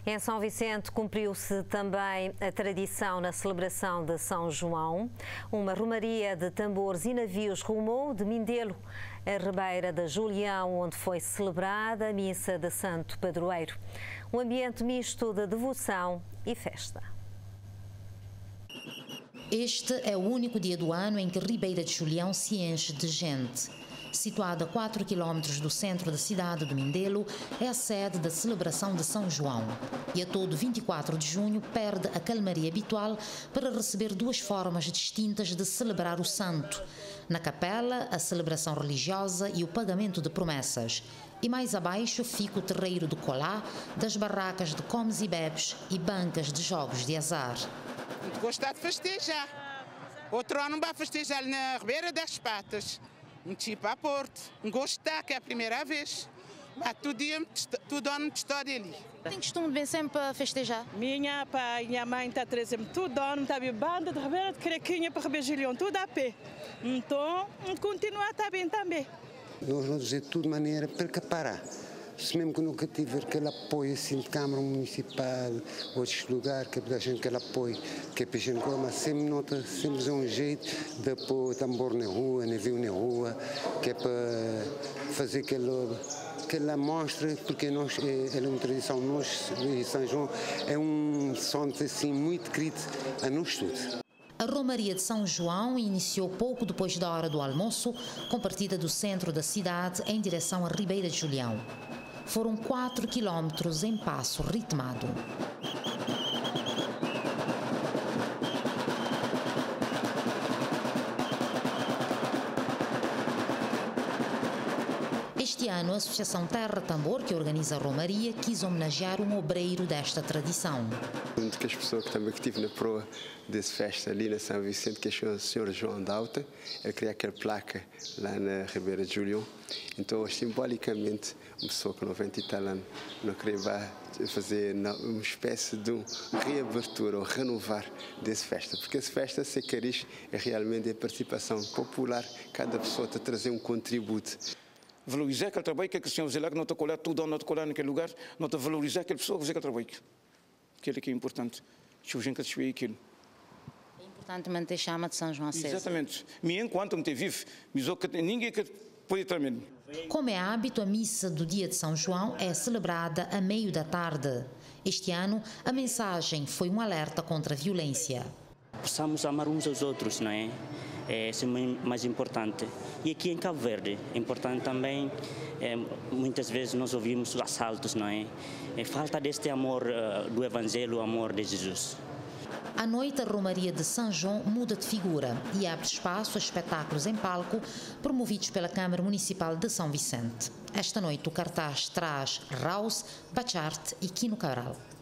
Em São Vicente cumpriu-se também a tradição na celebração de São João. Uma romaria de tambores e navios rumou de Mindelo a Ribeira da Julião, onde foi celebrada a missa de Santo Padroeiro. Um ambiente misto de devoção e festa. Este é o único dia do ano em que Ribeira de Julião se enche de gente. Situada a 4 km do centro da cidade de Mindelo, é a sede da celebração de São João. E a todo 24 de junho perde a calmaria habitual para receber duas formas distintas de celebrar o santo. Na capela, a celebração religiosa e o pagamento de promessas. E mais abaixo fica o terreiro do Colá, das barracas de comes e bebes e bancas de jogos de azar. Gostar de festejar. Outro ano vai festejar na Ribeira das Patas. Um tipo a Porto. Gostar, que é a primeira vez. Mas tudo ano de história ali. Tem costume de vir sempre a festejar? Minha pai, minha mãe está trazendo tudo ano, está bebendo de Ribeira de Crequinha para Ribeira de Julião, tudo a pé. Então, continuar a estar bem também. Nós vamos dizer de toda maneira para parar. Se mesmo que nunca tiver aquele apoio assim de Câmara Municipal, outros lugares, que a gente aquele apoio, que a gente mas sempre nota, sempre é um jeito de pôr tambor na rua, navio na rua, que é para fazer aquela amostra, porque nós, é uma tradição, nós, em São João, é um som assim muito querido a nós todos. A Romaria de São João iniciou pouco depois da hora do almoço, com partida do centro da cidade em direção a Ribeira de Julião. Foram 4 quilómetros em passo ritmado. Este ano, a Associação Terra Tambor, que organiza a Romaria, quis homenagear um obreiro desta tradição. Um que as pessoas que também estive na proa dessa festa ali na São Vicente, que é o Sr. João Dauta, ele criou aquela placa lá na Ribeira de Julião. Então, simbolicamente, uma pessoa com 90 e tal anos não queria fazer uma espécie de reabertura ou renovar dessa festa, porque essa festa, se quer isso, é realmente a participação popular, cada pessoa está a trazer um contributo. Valorizar aquele trabalho que o senhor faz lá, que não está a colar tudo, não está a colar naquele lugar, não está a valorizar aquela pessoa que faz aquele trabalho. Aquilo que é importante. Se a gente sabe aquilo. É importante manter a chama de São João acesa. Exatamente. Enquanto me ter vivo, ninguém pode também. Como é hábito, a missa do dia de São João é celebrada a meio da tarde. Este ano, a mensagem foi um alerta contra a violência. Possamos amar uns aos outros, não é? É isso mais importante. E aqui em Cabo Verde, é importante também, muitas vezes nós ouvimos assaltos, não é? Falta deste amor do Evangelho, o amor de Jesus. À noite, a Romaria de São João muda de figura e abre espaço a espetáculos em palco promovidos pela Câmara Municipal de São Vicente. Esta noite, o cartaz traz Raus, Bacharte e Quino Cabral.